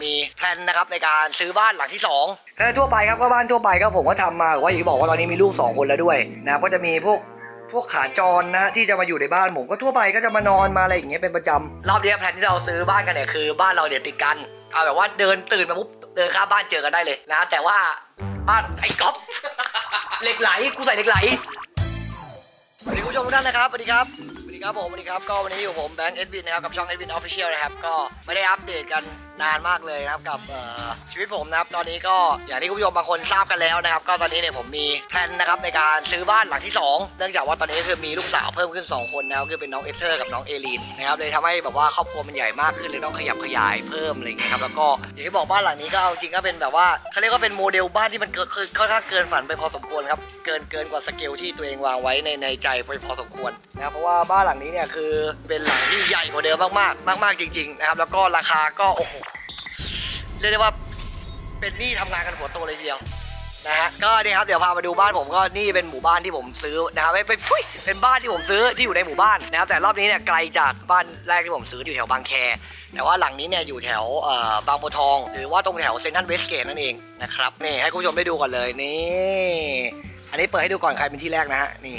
มีแพลนนะครับในการซื้อบ้านหลังที่2ทั่วไปครับก็บ้านทั่วไปก็ผมก็ทำมาว่าอย่างที่บอกว่าตอนนี้มีลูก2คนแล้วด้วยนะก็จะมีพวกขาจรนะที่จะมาอยู่ในบ้านผมก็ทั่วไปก็จะมานอนมาอะไรอย่างเงี้ยเป็นประจำรอบนี้แพลนที่เราซื้อบ้านกันเนี่ยคือบ้านเราเดี๋ยวติดกันเอาแบบว่าเดินตื่นมาปุ๊บเดินข้ามบ้านเจอกันได้เลยนะแต่ว่าบ้านไอ้ก๊อฟเหล็กไหลกูใส่เหล็กไหลสวัสดีคุณผู้ชมทุกท่านนะครับสวัสดีครับผมสวัสดีครับก็วันนี้อยู่ผมแบงค์เอ็ดวินนะครับกับช่องเอ็ดวินออฟฟิเชียลนะครับก็ไม่ได้อัปเดตกันนานมากเลยนะครับกับชีวิตผมนะครับตอนนี้ก็อย่างที่คุณผู้ชมบางคนทราบกันแล้วนะครับก็ตอนนี้เนี่ยผมมีแพลนนะครับในการซื้อบ้านหลังที่2เนื่องจากว่าตอนนี้คือมีลูกสาวเพิ่มขึ้น2คนนะครับคือเป็นน้องเอเธอร์กับน้องเอลีนนะครับเลยทำให้แบบว่าครอบครัวมันใหญ่มากขึ้นเลยต้องขยับขยายเพิ่มอะไรอย่างเงี้ยครับแล้วก็อย่างที่บอกบ้านหลังนี้ก็เอาจริงก็เป็นแบบว่าเขาเรียกว่าเป็นโมเดลบ้านที่มันค่อนข้างเกินฝันไปพอสมควรครับเกินกว่าสเกลที่ตัวเองวางไว้ในใจไปพอสมควรนะครับเพราะว่าบ้านหลังนี้เนี่ยคือเป็นหลังที่ใหญ่กว่าเดิมมากจริงๆนะครับแล้วก็ราคาก็โอ้โหเรียกได้ว่าเป็นหนี้ทำงานกันหัวโตเลยทีเดียวนะฮะก็นี่ครับเดี๋ยวพามาดูบ้านผมก็นี่เป็นหมู่บ้านที่ผมซื้อนะครับเป็นบ้านที่ผมซื้อที่อยู่ในหมู่บ้านนะครับแต่รอบนี้เนี่ยไกลจากบ้านแรกที่ผมซื้ออยู่แถวบางแคแต่ว่าหลังนี้เนี่ยอยู่แถวบางบัวทองหรือว่าตรงแถวเซ็นทรัลเวสเกตนั่นเองนะครับนี่ให้คุณผู้ชมได้ดูก่อนเลยนี่อันนี้เปิดให้ดูก่อนใครเป็นที่แรกนะฮะนี่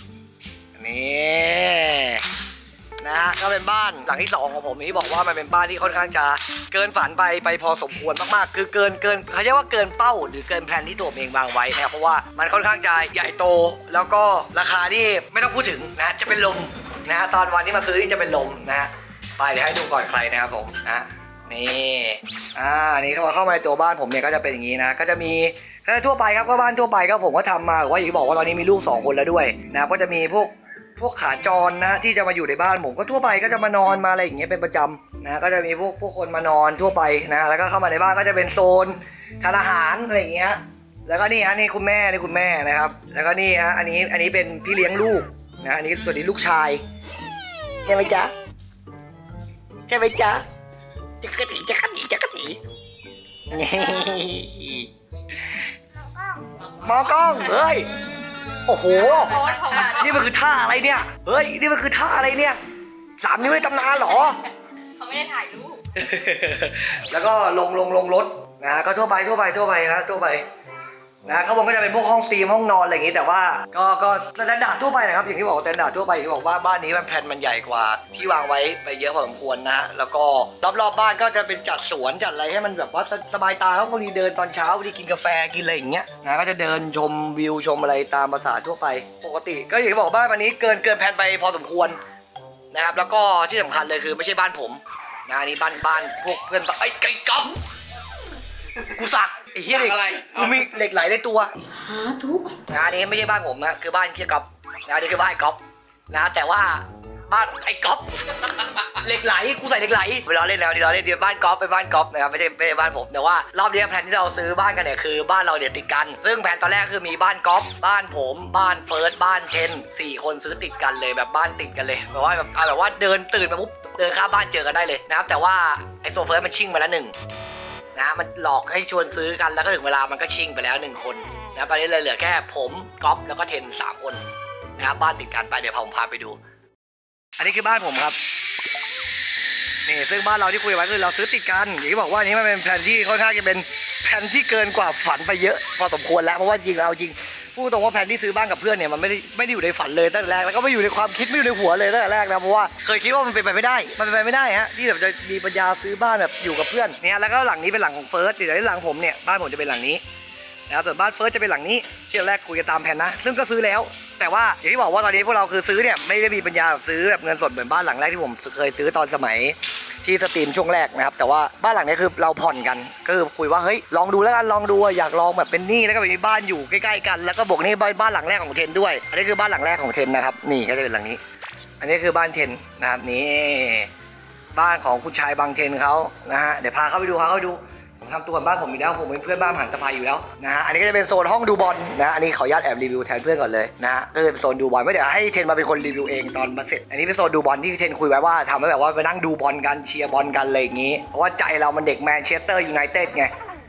นะฮะก็เป็นบ้านหลังที่2ของผมที่บอกว่ามันเป็นบ้านที่ค่อนข้างจะเกินฝันไปพอสมควรมากๆคือเกินเขาเรียกว่าเกินเป้าหรือเกินแผนที่ตัวผมเองวางไว้นะครับเพราะว่ามันค่อนข้างจะใหญ่โตแล้วก็ราคาที่ไม่ต้องพูดถึงนะจะเป็นลมนะฮะตอนวันที่มาซื้อนี่จะเป็นลมนะฮะไปเดี๋ยวให้ดูก่อนใครนะครับผมนะนี่นี่เข้ามาในตัวบ้านผมเนี่ยก็จะเป็นอย่างนี้นะก็จะมีทั่วไปครับก็บ้านทั่วไปก็ผมก็ทำมาว่าอย่างที่บอกว่าตอนนี้มีลูก2คนแล้วด้วยนะก็จะมีพวกขาจรนะที่จะมาอยู่ในบ้านผมก็ทั่วไปก็จะมานอนมาอะไรอย่างเงี้ยเป็นประจำนะก็จะมีพวกคนมานอนทั่วไปนะแล้วก็เข้ามาในบ้านก็จะเป็นโซนทานอาหารอะไรอย่างเงี้ยแล้วก็นี่ฮะนี่คุณแม่นะครับแล้วก็นี่ฮะอันนี้เป็นพี่เลี้ยงลูกนะอันนี้ตัวนี้ลูกชายใช่ไหมจ๊ะจักรตีมอกล้องเฮ้ยโอ้โหนี่มันคือท่าอะไรเนี่ยเฮ้ยนี่มันคือท่าอะไรเนี่ย3 นิ้วในตำนานเหรอเขาไม่ได้ถ่ายรูปแล้วก็ลงรถนะก็ทั่วไปครับทั่วไปนะข้างบนก็จะเป็นพวกห้องสตรีมห้องนอนอะไรอย่างงี้แต่ว่าก็สแตนดาร์ดทั่วไปนะครับอย่างที่บอกสแตนดาร์ดทั่วไปอย่างที่บอกว่าบ้านนี้มันแพลนมันใหญ่กว่าที่วางไว้ไปเยอะพอสมควรนะแล้วก็รอบบ้านก็จะเป็นจัดสวนจัดอะไรให้มันแบบว่าสบายตาเขาบางทีเดินตอนเช้าบางทีกินกาแฟกินอะไรอย่างเงี้ยนะก็จะเดินชมวิวชมอะไรตามภาษาทั่วไปปกติก็อย่างที่บอกบ้านวันนี้เกินแพลนไปพอสมควรนะครับแล้วก็ที่สำคัญเลยคือไม่ใช่บ้านผมนะนี่บ้านพวกเพื่อนไอ้ไก่ก๊อฟกูสักไอ้เหี้ยอะไรกูมีเหล็กไหลในตัวทุกอันนี้ไม่ใช่บ้านผมนะคือบ้านเคียก๊อฟนะนี่คือบ้านก๊อฟนะแต่ว่าบ้านไอ้ก๊อฟเหล็กไหลกูใส่เหล็กไหลเวลาเล่นแล้วเดี๋ยวบ้านก๊อฟไปบ้านก๊อฟนะครับไม่ใช่บ้านผมแต่ว่ารอบนี้แผนที่เราซื้อบ้านกันเนี่ยคือบ้านเราเดี๋ยวติดกันซึ่งแผนตอนแรกคือมีบ้านก๊อฟบ้านผมบ้านเฟิร์สบ้านเทน4 คนซื้อติดกันเลยแบบบ้านติดกันเลยแบบว่าเดินตื่นมาปุ๊บเดินข้ามบ้านเจอกันได้เลยนะครับแต่ว่าไอ้โซเฟิร์สมันชิ่งไปแล้ว1นะมันหลอกให้ชวนซื้อกันแล้วก็ถึงเวลามันก็ชิ่งไปแล้ว1 คนนะตอนนี้เลยเหลือแค่ผมก๊อฟแล้วก็เทน3 คนนะครับบ้านติดกันไปเดี๋ยวผมพาไปดูอันนี้คือบ้านผมครับนี่ซึ่งบ้านเราที่คุยไว้คือเราซื้อติดกันอย่างที่บอกว่านี้มันเป็นแผนที่ค่อนข้างจะเป็นแผนที่เกินกว่าฝันไปเยอะพอสมควรแล้วเพราะว่าจริงพูดตรงว่าแผนที่ซื้อบ้านกับเพื่อนเนี่ยมันไม่ได้อยู่ในฝันเลยตั้งแต่แรกแล้วก็ไม่อยู่ในความคิดไม่อยู่ในหัวเลยตั้งแต่แรกนะเพราะว่าเคยคิดว่ามันเป็นไปไม่ได้ฮะที่แบบจะมีปัญญาซื้อบ้านแบบอยู่กับเพื่อนเนี่ยแล้วก็หลังนี้เป็นหลังของเฟิร์สเดี๋ยวหลังผมเนี่ยบ้านผมจะเป็นหลังนี้นะครับส่วนบ้านเฟิร์สจะเป็นหลังนี้ที่แรกคุยกันตามแผนนะซึ่งก็ซื้อแล้วแต่ว่าอย่างที่บอกว่าตอนนี้พวกเราคือซื้อเนี่ยไม่ได้มีปัญญาซื้อแบบเงินสดเหมือนบ้านหลังแรกที่ผมเคยซื้อตอนสมัยที่สตรีมช่วงแรกนะครับแต่ว่าบ้านหลังนี้คือเราผ่อนกันก็คือคุยว่าเฮ้ยลองดูแล้วกันลองดูอยากลองแบบเป็นหนี้แล้วก็มีบ้านอยู่ใกล้ๆกันแล้วก็บวกนี่บ้านหลังแรกของเทนด้วยอันนี้คือบ้านหลังแรกของเทนนะครับนี่ก็จะเป็นหลังนี้อันนี้คือบ้านเทนนะครับนี่บ้านของคุณชายบางเทนเขานะฮะเดี๋ยวพาเข้าไปดูผมทำตัวบ้านผมอยู่แล้วผมเป็นเพื่อนบ้านหันตะไคร้อยู่แล้วนะฮะอันนี้ก็จะเป็นโซนห้องดูบอลนะอันนี้ขออนุญาตแอบรีวิวแทนเพื่อนก่อนเลยนะฮะก็เป็นโซนดูบอลไม่เดี๋ยวให้เทนมาเป็นคนรีวิวเองตอนมาเสร็จอันนี้เป็นโซนดูบอลที่เทนคุยไว้ว่าทำให้แบบว่าไปนั่งดูบอลกันเชียร์บอลกันอะไรอย่างนี้เพราะว่าใจเรามันเด็กแมนเชสเตอร์ยูไนเต็ดไง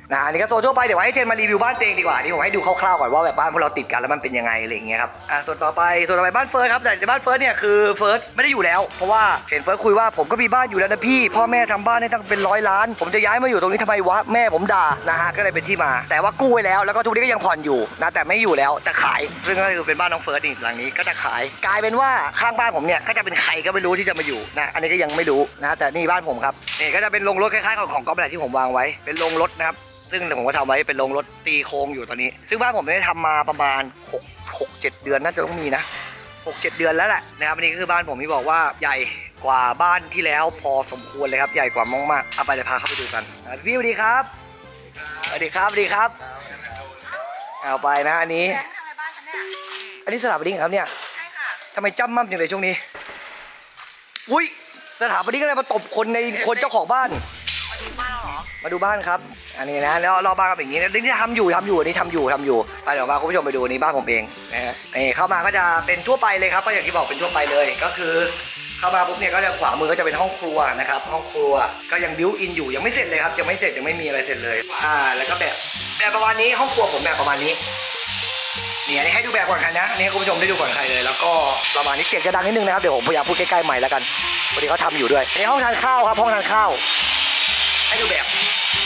นะอันนี้ก็โซนทั่วไปเดี๋ยวให้เทนมารีวิวบ้านเตงดีกว่าที่ผมให้ดูคร่าวๆก่อนว่าแบบบ้านพวกเราติดกันแล้วมันเป็นยังไงอะไรอย่างเงี้ยครับส่วนต่อไปบ้านเฟิร์สครับแต่บ้านเฟิร์สเนี่ยคือเฟิร์สไม่ได้อยู่แล้วเพราะว่าเห็นเฟิร์สคุยว่าผมก็มีบ้านอยู่แล้วนะพี่พ่อแม่ทำบ้านให้ตั้งเป็น100 ล้านผมจะย้ายมาอยู่ตรงนี้ทำไมวะแม่ผมด่านะฮะก็เลยเป็นที่มาแต่ว่ากู้ไว้แล้วแล้วก็ทุกนี้ก็ยังผ่อนอยู่นะแต่ไม่อยู่แล้วแต่ขายซึ่งก็คือเป็นบ้านน้องเฟิร์สนี่หลังนี้ก็จะขายกลายเป็นว่าข้างบ้านผมเนี่ยก็จะเป็นใครก็ไม่รู้ที่จะมาอยู่นะอันนี้ก็ยังไม่รู้นะแต่นี่บ้านผมครับนี่ก็จะเป็นโรงรถคล้ายๆของก๊อฟแหละที่ผมวางไว้เป็นโรงรถนะครับซึ่งผมก็ทำไว้เป็นโรงรถตีโค้งอยู่ตอนนี้ซึ่งบ้านผมได้ทำมาประมาณ6-7 เดือนน่าจะต้องมีนะ6-7 เดือนแล้วแหละนะครับอันนี้ก็คือบ้านผมที่บอกว่าใหญ่กว่าบ้านที่แล้วพอสมควรเลยครับใหญ่กว่ามากๆเอาไปเดี๋ยวพาเข้าไปดูกันพี่สวัสดีครับสวัสดีครับเอาไปนะอันนี้ทำอะไรบ้านฉันเนี่ยอันนี้สถาปนิกครับเนี่ยใช่ค่ะทำไมจ้ำมั่มอย่างไรช่วงนี้อุ้ยสถาปนิกอะไรมาตบคนเจ้าของบ้านมาดูบ้านเหรอมาดูบ้านครับอันนี้นะแล้วรอบบ้านก็เป็นอย่างนี้นะนี่ทำอยู่อันนี้ทำอยู่ไปเดี๋ยวมาคุณผู้ชมไปดูนี่บ้านผมเองนะฮะนี่เข้ามาก็จะเป็นทั่วไปเลยครับก็อย่างที่บอกเป็นทั่วไปเลยก็คือเข้ามาปุ๊บเนี่ยก็จะขวามือก็จะเป็นห้องครัวนะครับห้องครัวก็ยังบิวอินอยู่ยังไม่เสร็จเลยครับยังไม่เสร็จยังไม่มีอะไรเสร็จเลยแล้วก็แบบประมาณนี้ห้องครัวผมแบบประมาณนี้นี่อันนี้ให้ดูแบบก่อนกันนะนี่คุณผู้ชมได้ดูก่อนใครเลยแล้วก็ประมาณนี้เสียงจะดังนิดนึงนะครับเดี๋ยวผมพยายามพูดใกล้ๆใหม่แล้วกันวันนี้เขาทำอยู่ด้วยในห้องทานข้าวครับห้องทานข้าวให้ดูแบบ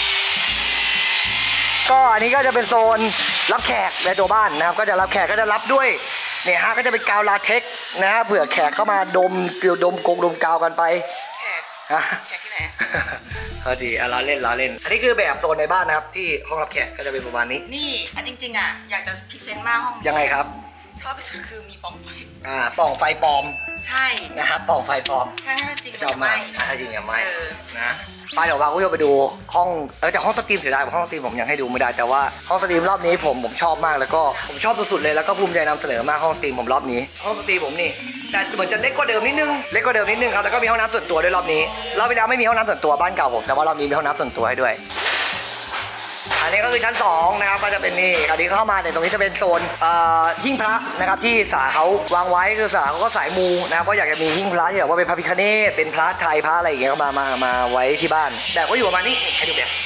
ก็อันนี้ก็จะเป็นโซนรับแขกในตัวบ้านนะครับก็จะรับแขกก็จะรับด้วยเนี่ยฮะก็จะเป็นกาวลาเท็กซ์นะฮะเผื่อแขกเข้ามาดมกาวกันไปแขกที่ไหนดีล้อเล่นอันนี้คือแบบโซนในบ้านนะครับที่ห้องรับแขกก็จะเป็นประมาณนี้นี่จริงๆอยากจะพรีเซนต์มากห้องยังไงครับชอบที่สุดคือมีปล่องไฟปล่องไฟปลอมใช่นะครับปล่องไฟปลอมใช่จริงชอบมากถ้าจริงอย่าไม่นะไปเดี๋ยวพาคุณผู้ชมไปดูห้องแต่ห้องสตรีมเสียดายห้องสตรีมผมยังให้ดูไม่ได้แต่ว่าห้องสตรีมรอบนี้ผมชอบมากแล้วก็ผมชอบสุดๆเลยแล้วก็ภูมิใจนำเสนอมากห้องสตรีมผมรอบนี้ห้องสตรีมผมนี่แต่เหมือนจะเล็กกว่าเดิมนิดนึงครับแล้วก็มีห้องน้ำส่วนตัวด้วยรอบนี้รอบที่แล้วไม่มีห้องน้ำส่วนตัวบ้านเก่าผมแต่ว่ารอบนี้มีห้องน้ำส่วนตัวให้ด้วยอันนี้ก็คือชั้น2นะครับก็จะเป็นนี่อันนี้เข้ามาในตรงนี้จะเป็นโซนหิ้งพระนะครับที่สาเขาวางไว้คือสาเขาก็สายมูนะครับก็อยากจะมีหิ้งพระที่แบบว่าเป็นพระพิฆเนศเป็นพระไทยพระอะไรอย่างเงี้ยมาไว้ที่บ้านแต่ก็อยู่ประมาณนี้ให้ดูแบบ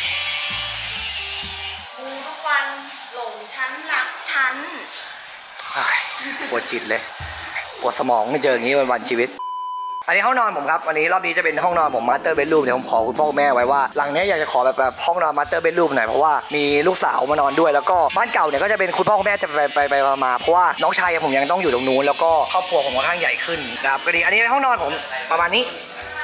ดูทุกวันหลงชั้นรักชั้นปวดจิตเลยปวดสมองไม่เจออย่างนี้วันชีวิตอันนี้ห้องนอนผมครับวันนี้รอบนี้จะเป็นห้องนอนผมมาสเตอร์เบดรูมเดี๋ยวผมขอคุณพ่อคุณแม่ไว้ว่าหลังนี้อยากจะขอแบบห้องนอนมาสเตอร์เบดรูมหน่อยเพราะว่ามีลูกสาวมานอนด้วยแล้วก็บ้านเก่าเนี่ยก็จะเป็นคุณพ่อคุณแม่จะไปมาเพราะว่าน้องชายผมยังต้องอยู่ตรงนู้นแล้วก็ครอบครัวผมค่อนข้างใหญ่ขึ้นนะครับก็ดีอันนี้ห้องนอนผมประมาณนี้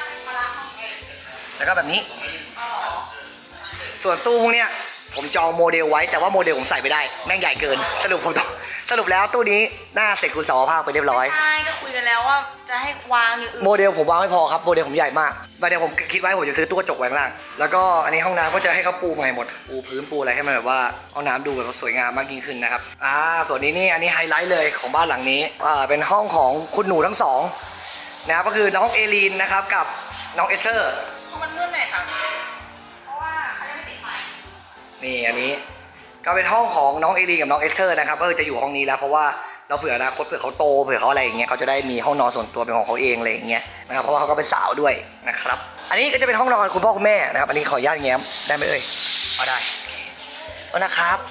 แล้วก็แบบนี้ส่วนตู้พวกเนี้ยผมจองโมเดลไว้แต่ว่าโมเดลผมใส่ไม่ได้แม่งใหญ่เกินสรุปแล้วตู้นี้หน้าเสร็จคุณสาวภาคไปเรียบร้อยใช่ก็คุยกันแล้วว่าจะให้วางอย่างอื่นโมเดลผมวางไม่พอครับโมเดลผมใหญ่มากเดี๋ยวผมคิดไว้ผมจะซื้อตู้กระจกไว้ข้างล่างแล้วก็อันนี้ห้องน้ำก็จะให้เขาปูใหม่หมดปูพื้นปูอะไรให้มันแบบว่าห้องน้ำดูแบบสวยงามมากยิ่งขึ้นนะครับส่วนนี้นี่อันนี้ไฮไลท์เลยของบ้านหลังนี้เป็นห้องของคุณหนูทั้งสองนะครับก็คือน้องเอลีนนะครับกับน้องเอสเธอร์มันมืดหน่อยค่ะเพราะว่าเขายังไม่ติดไฟนี่อันนี้ก็เป็นห้องของน้องเอลีนกับน้องเอสเธอร์นะครับก็จะอยู่ห้องนี้แล้วเพราะว่าเราเผื่ออนาคตเผื่อเขาโตเผื่อเขาอะไรอย่างเงี้ยเขาจะได้มีห้องนอนส่วนตัวเป็นของเขาเองอะไรอย่างเงี้ยนะครับเพราะว่าเขาก็เป็นสาวด้วยนะครับอันนี้ก็จะเป็นห้องนอนคุณพ่อคุณแม่นะครับอันนี้ขออนุญาตแง้มได้ไหมเอาได้นะครับ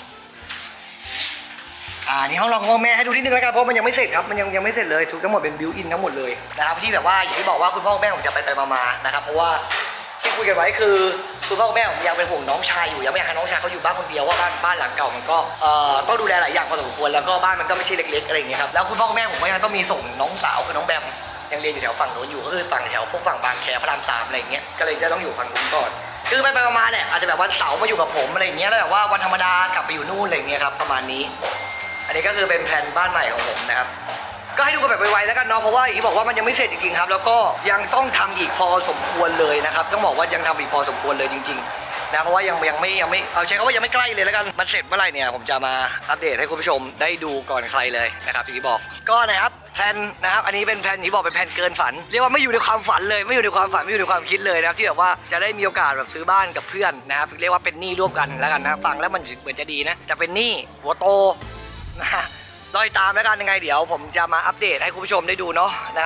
นี่ห้องนอนของพ่อแม่ให้ดูนิดนึงแล้วกันเพราะมันยังไม่เสร็จครับมันยังไม่เสร็จเลยทุกทั้งหมดเป็นบิวอินทั้งหมดเลยนะครับที่แบบว่าอย่างที่บอกว่าคุณพ่อคุณแม่ผมจะไปมานะครับเพราะว่าที่คุยกันไว้คือคุณพ่อคุณแม่ผมยังเป็นห่วงน้องชายอยู่ยังไม่อยากให้น้องชายเขาอยู่บ้านคนเดียวว่าบ้านหลังเก่ามันก็ต้องดูแลหลายอย่างพอสมควรแล้วก็บ้านมันก็ไม่ใช่เล็กๆอะไรอย่างเงี้ยครับแล้วคุณพ่อคุณแม่ผมก็ยังต้องมีส่งน้องสาวคือน้องแบมยังเรียนอยู่แถวฝั่งโน้นอยู่ก็คือฝั่งแถวพวกฝั่งบางแคพระราม3อะไรอย่างเงี้ยก็เลยจะต้องอยู่ฝั่งนู้นก่อนคือไปมาเนี่ยอาจจะแบบวันเสาร์มาอยู่กับผมอะไรอย่างเงี้ยแล้วแบบว่าวันธรรมดากลับไปอยู่นู่นอะไรอย่างเงี้ยครับประมาณนี้อันนี้ก็คือเป็นแผนบ้านใหม่ของผมนะครับก็ให้ดูกันแบบไวๆแล้วกันเนาะเพราะว่าอย่างที่บอกว่ามันยังไม่เสร็จจริงๆครับแล้วก็ยังต้องทำอีกพอสมควรเลยนะครับต้องบอกว่ายังทำอีกพอสมควรเลยจริงๆนะเพราะว่ายังไม่เอาใช้คำว่ายังไม่ใกล้เลยแล้วกันมันเสร็จเมื่อไหร่เนี่ยผมจะมาอัปเดตให้คุณผู้ชมได้ดูก่อนใครเลยนะครับที่บอกก็นะครับแผนนะครับอันนี้เป็นแผนที่บอกเป็นแผนเกินฝันเรียกว่าไม่อยู่ในความฝันเลยไม่อยู่ในความฝันไม่อยู่ในความคิดเลยนะครับที่แบบว่าจะได้มีโอกาสแบบซื้อบ้านกับเพื่อนนะครับเรียกว่าเป็นหนี้ร่วมกันแล้วกันนะฟังแล้วมันเหมือนจะดีนะแต่เป็นหนี้หัวโตนะรอติดตามแล้วกันยังไงเดี๋ยวผมจะมาอัปเดตให้คุณผู้ชมได้ดูเนาะนะครับ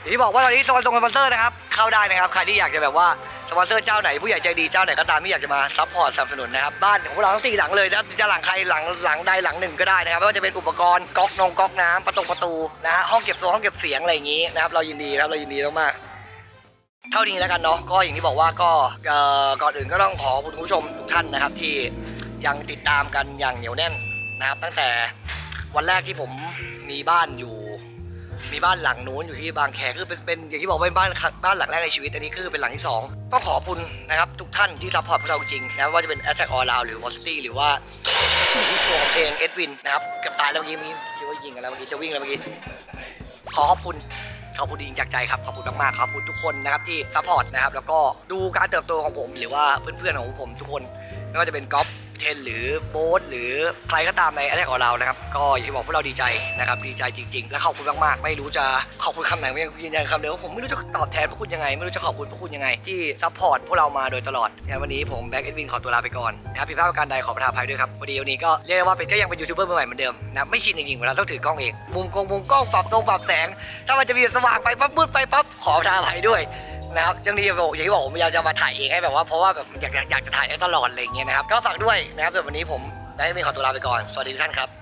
อย่างที่บอกว่าตอนนี้สปอนเซอร์นะครับเข้าได้นะครับใครที่อยากจะแบบว่าสปอนเซอร์เจ้าไหนผู้ใหญ่ใจดีเจ้าไหนก็ตามที่อยากจะมาซัพพอร์ตสนับสนุนนะครับบ้านของพวกเราทั้ง4หลังเลยนะครับจะหลังใครหลังใดหลังหนึ่งก็ได้นะครับไม่ว่าจะเป็นอุปกรณ์ก๊อกน้ำประตูนะฮะห้องเก็บโซ่ห้องเก็บเสียงอะไรอย่างนี้นะครับเรายินดีครับเรายินดีมากๆเท่านี้แล้วกันเนาะก็อย่างที่บอกว่าก็ก่อนอื่นก็ต้องขอคุณผู้ชมทุกท่านนะครับที่ยังติดตามกันอย่างเหนียวแน่นนะครับตั้งแต่วันแรกที่ผมมีบ้านหลังนู้นอยู่ที่บางแคคือเป็นอย่างที่บอกว่าบ้านหลังแรกในชีวิตอันนี้คือเป็นหลังที่2ต้องขอบคุณนะครับทุกท่านที่ซัพพอร์ตพวกเราจริงๆนะว่าจะเป็น Attack All Round หรือ Velocity หรือว่าตัวผมเองเอ็ดวินนะครับเกือบตายแล้วเมื่อกี้คิดว่ายิงกันแล้วเมื่อกี้จะวิ่งแล้วเมื่อกี้ขอบคุณจริงจากใจครับขอบคุณมากๆขอบคุณทุกคนนะครับที่ซัพพอร์ตนะครับแล้วก็ดูการเติบโตของผมหรือว่าเพื่อนๆของผมทุกคนไม่ว่าจะเป็นก๊อฟเทนหรือโบ๊ทหรือใครก็ตามในAttack All Roundนะครับก็อย่างที่บอกพวกเราดีใจนะครับดีใจจริงๆและขอบคุณมากๆไม่รู้จะขอบคุณคำไหนไม่ยืนยันคำเดียวผมไม่รู้จะตอบแทนพวกคุณยังไงไม่รู้จะขอบคุณพวกคุณยังไงที่ซัพพอร์ตพวกเรามาโดยตลอดงั้นวันนี้ผมแบ็คเอ็ดวินขอตัวลาไปก่อนนะครับผิดพลาดประการใดขอประทานอภัยด้วยครับวันนี้ก็เรียกได้ว่าเป็นก็ยังเป็นยูทูบเบอร์ใหม่เหมือนเดิมนะไม่ชินจริงๆเวลาต้องถือกล้องเองมุมกล้องปรับแสงถ้ามันจะมีสว่างไปปั๊บมืดไปปั๊บขอประทานอภัยด้วยนะครับจังที่อย่างที่บอกผมพยายามจะมาถ่ายเองให้แบบว่าเพราะว่าแบบอยากจะถ่ายได้ตลอดอะไรอย่างเงี้ยนะครับก็ฝากด้วยนะครับส่วนวันนี้ผมได้ไม่ขอตัวลาไปก่อนสวัสดีทุกท่านครับ